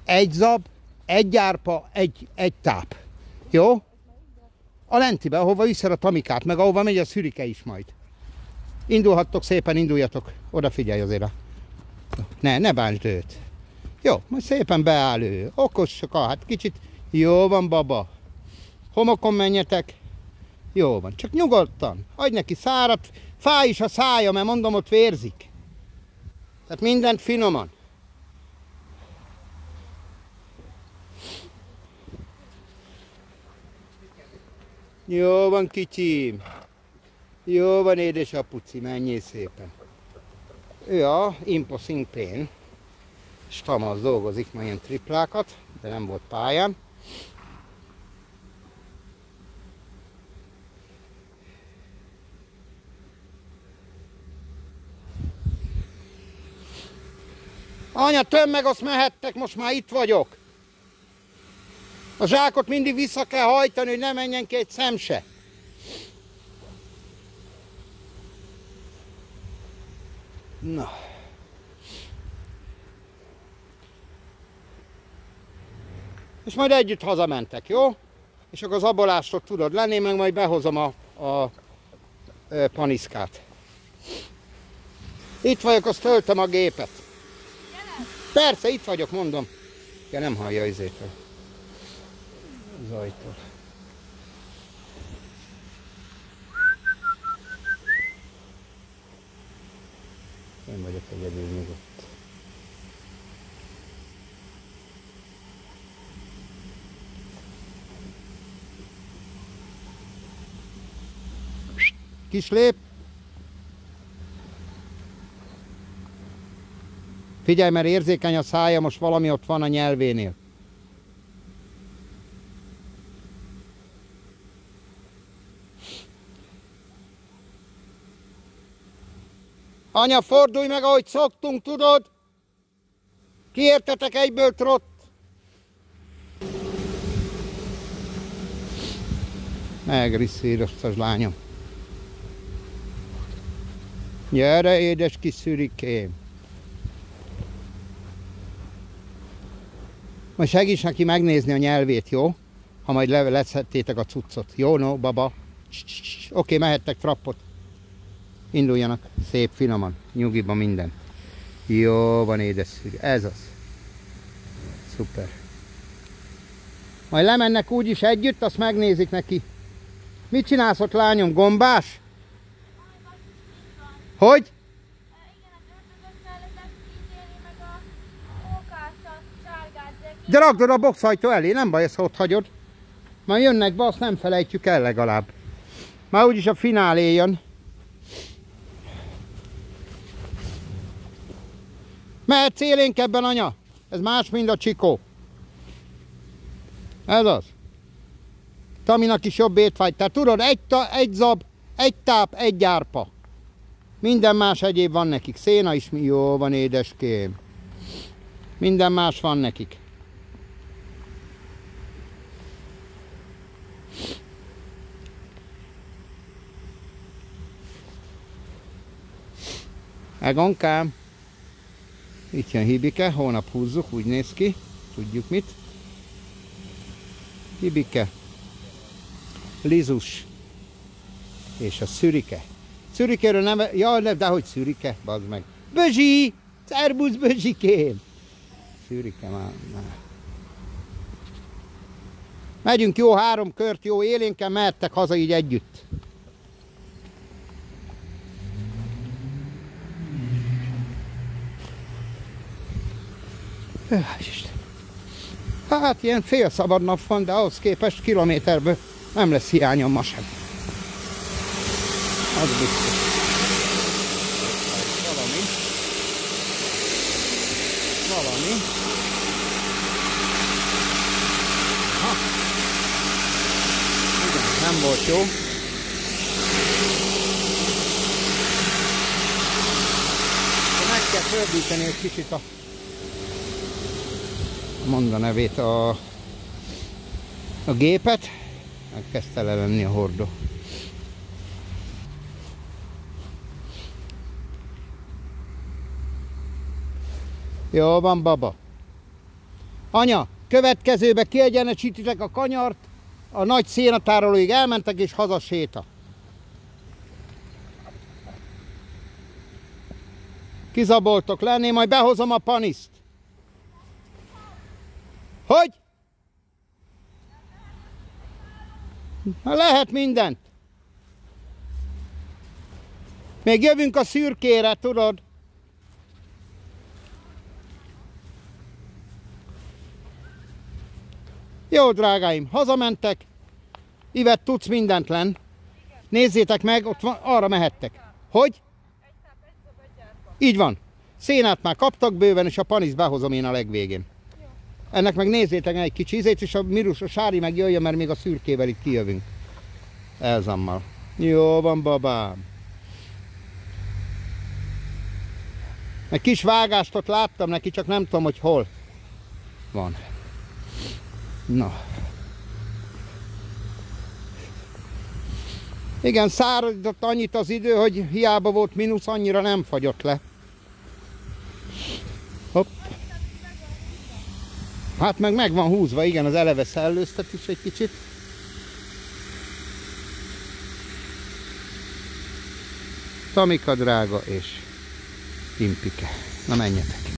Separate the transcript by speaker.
Speaker 1: egy zab, egy árpa, egy táp. Jó? A lentibe, ahova viszel a Tamikát, meg ahova megy a Szürike is majd. Indulhattok szépen, induljatok. Oda figyelj azért. Ne bántsd őt. Jó, majd szépen beáll ő. Okosak, hát kicsit. Jó van, baba. Homokon menjetek. Jó van, csak nyugodtan. Adj neki szárat. Fáj is a szája, mert mondom, ott vérzik. Tehát mindent finoman. Jó van, kicsím. Jó van, édesapuci, menjél szépen. Ő a Imposing Pain. Stamasz dolgozik ma ilyen triplákat, de nem volt pályán. Anya, töm meg, azt mehettek, most már itt vagyok. A zsákot mindig vissza kell hajtani, hogy ne menjen ki egy szem se. Na. És majd együtt hazamentek, jó? És akkor az abolástot tudod lenni, meg majd behozom a paniszkát. Itt vagyok, azt töltöm a gépet. Persze, itt vagyok, mondom. Ja, nem hallja izétől. Zajtól. Én vagyok egyedül nyugodt. Kislép. Figyelj, mert érzékeny a szája, most valami ott van a nyelvénél. Anya, fordulj meg, ahogy szoktunk, tudod? Kiértetek egyből trott. Megrisszíroztas lányom. Gyere, édes kis szürikém. Majd segíts neki megnézni a nyelvét, jó? Ha majd leszedtétek a cuccot. Jó, no, baba? Oké, mehettek trappot. Induljanak szép, finoman, nyugiban minden. Jó van, édes szűri. Ez az. Szuper. Majd lemennek úgyis együtt, azt megnézik neki. Mit csinálsz ott, lányom? Gombás? Hogy? De rakd oda a boxajtó elé, nem baj, ezt ott hagyod. Már jönnek be, azt nem felejtjük el legalább. Már úgyis a finálé jön. Mehetsz élénkebben, anya? Ez más, mint a csikó. Ez az. Taminak is jobb étvágy. Tehát tudod, egy zab, egy táp, egy árpa. Minden más egyéb van nekik. Széna is jó van, édeském. Minden más van nekik. Egonkám. Itt jön Hibike, hónap húzzuk, úgy néz ki. Tudjuk mit. Hibike. Lizus. És a Szürike. Szürikéről neve... Ja, de hogy Szürike? Bazd meg. Bözsi! Szerbusz, Bözsikém! Szürike már. Megyünk jó 3 kört, jó élénken, mehettek haza így együtt. Hát ilyen fél szabad nap van, de ahhoz képest kilométerből nem lesz hiányom ma sem. Az biztos. Valami. Ha. Igen, nem volt jó. Meg kell földíteni egy kicsit a mondd nevét a gépet, elkezdte le lenni a hordó. Jó van, baba. Anya, következőbe kiegyenesítitek a kanyart, a nagy szénatárolóig elmentek és haza séta. Kizaboltok lenni, majd behozom a paniszt. Hogy? Na, lehet mindent. Még jövünk a szürkére, tudod? Jó, drágáim, hazamentek. Ivet, tudsz mindent lenn. Nézzétek meg, ott van, arra mehettek. Hogy? Így van. Szénát már kaptak bőven, és a paniszt behozom én a legvégén. Ennek meg nézzétek egy kicsi ízét, és a Mirus, a Sári meg jöjjön, mert még a szürkével itt kijövünk. Elzammal. Jó van, babám. Egy kis vágást ott láttam neki, csak nem tudom, hogy hol van. Na. Igen, száradott annyit az idő, hogy hiába volt mínusz, annyira nem fagyott le. Hopp. Hát meg van húzva, igen, az eleve szellőztet is egy kicsit. Tamika drága és Timpike. Na menjetek.